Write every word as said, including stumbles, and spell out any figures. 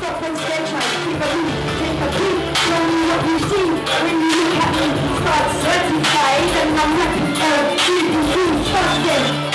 up on stage, try to keep a beat, take a peek, show me what you see. When you look at me, start sweating, guys, and I'm rapping, uh, keep you trust them.